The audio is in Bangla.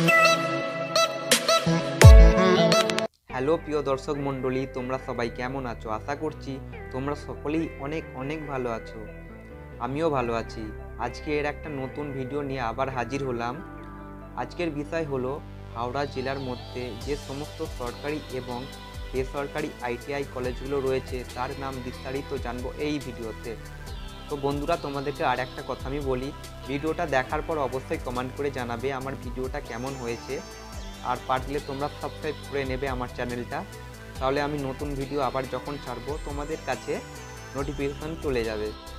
হ্যালো প্রিয় দর্শক মণ্ডলী, তোমরা সবাই কেমন আছো? আশা করছি তোমরা সকলেই অনেক অনেক ভালো আছো। আমিও ভালো আছি। আজকে এর একটা নতুন ভিডিও নিয়ে আবার হাজির হলাম। আজকের বিষয় হলো হাওড়া জেলার মধ্যে যে সমস্ত সরকারি এবং বেসরকারি ITI কলেজগুলো রয়েছে তার নাম বিস্তারিত জানবো এই ভিডিওতে। তো বন্ধুরা, তোমাদেরকে আর একটা কথা আমি বলি, ভিডিওটা দেখার পর অবশ্যই কমেন্ট করে জানাবে আমার ভিডিওটা কেমন হয়েছে, আর পারলে তোমরা সাবস্ক্রাইব করে নেবে আমার চ্যানেলটা, তাহলে আমি নতুন ভিডিও আবার যখন ছাড়বো তোমাদের কাছে নোটিফিকেশন চলে যাবে।